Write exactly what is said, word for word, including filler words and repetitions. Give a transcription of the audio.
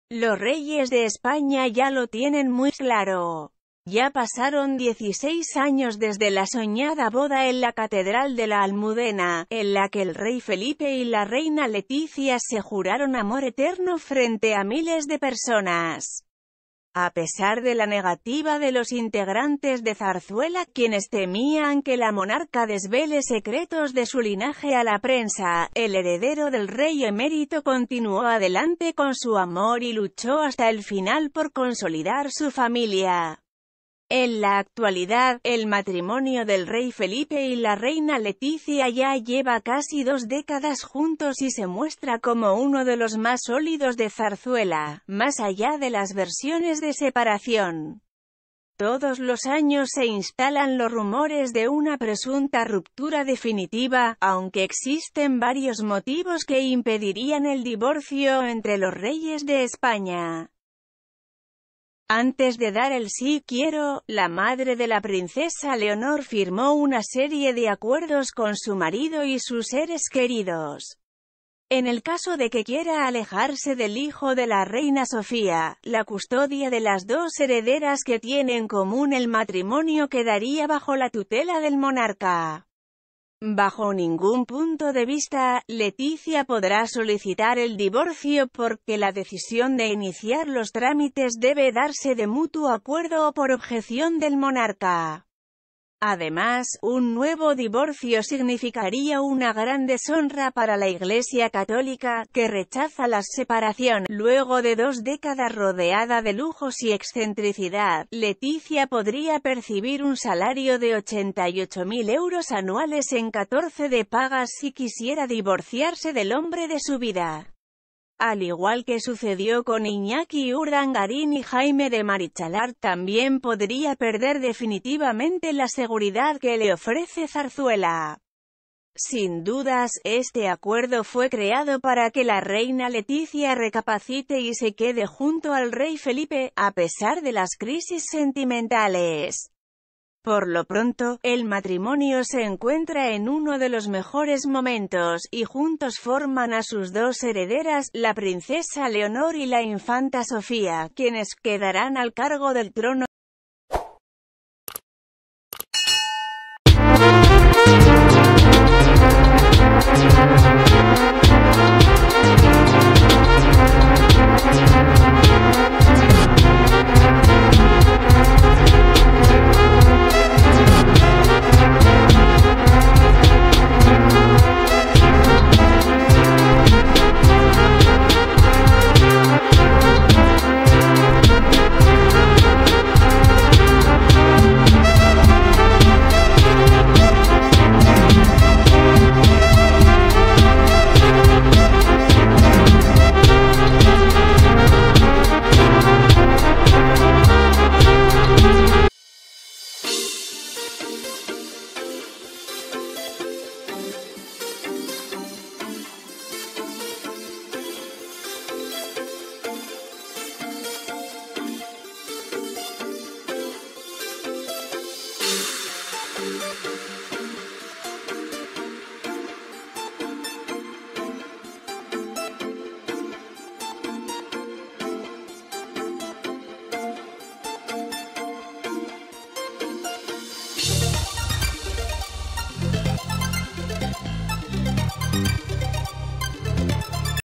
Los reyes de España ya lo tienen muy claro. Ya pasaron dieciséis años desde la soñada boda en la Catedral de la Almudena, en la que el rey Felipe y la reina Leticia se juraron amor eterno frente a miles de personas. A pesar de la negativa de los integrantes de Zarzuela, quienes temían que la monarca desvele secretos de su linaje a la prensa, el heredero del rey emérito continuó adelante con su amor y luchó hasta el final por consolidar su familia. En la actualidad, el matrimonio del rey Felipe y la reina Leticia ya lleva casi dos décadas juntos y se muestra como uno de los más sólidos de Zarzuela, más allá de las versiones de separación. Todos los años se instalan los rumores de una presunta ruptura definitiva, aunque existen varios motivos que impedirían el divorcio entre los reyes de España. Antes de dar el sí quiero, la madre de la princesa Leonor firmó una serie de acuerdos con su marido y sus seres queridos. En el caso de que quiera alejarse del hijo de la reina Sofía, la custodia de las dos herederas que tiene en común el matrimonio quedaría bajo la tutela del monarca. Bajo ningún punto de vista, Leticia podrá solicitar el divorcio porque la decisión de iniciar los trámites debe darse de mutuo acuerdo o por objeción del monarca. Además, un nuevo divorcio significaría una gran deshonra para la Iglesia Católica, que rechaza la separación. Luego de dos décadas rodeada de lujos y excentricidad, Leticia podría percibir un salario de ochenta y ocho mil euros anuales en catorce de pagas si quisiera divorciarse del hombre de su vida. Al igual que sucedió con Iñaki Urdangarín y Jaime de Marichalar, también podría perder definitivamente la seguridad que le ofrece Zarzuela. Sin dudas, este acuerdo fue creado para que la reina Leticia recapacite y se quede junto al rey Felipe, a pesar de las crisis sentimentales. Por lo pronto, el matrimonio se encuentra en uno de los mejores momentos, y juntos forman a sus dos herederas, la princesa Leonor y la infanta Sofía, quienes quedarán al cargo del trono.